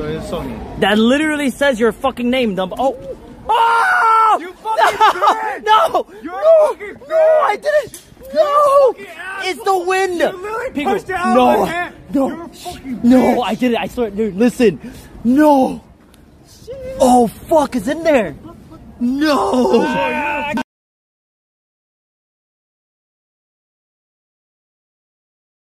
So it's Sony. That literally says your fucking name, dumb. Oh! Oh! You fucking bitch! No! You're No! fucking bitch! No, I didn't! No! It's the wind! You literally Pico, pushed it out no! of my hand. No! You're a fucking No, bitch. I didn't. I swear, dude, listen. No! Oh, fuck, it's in there! No!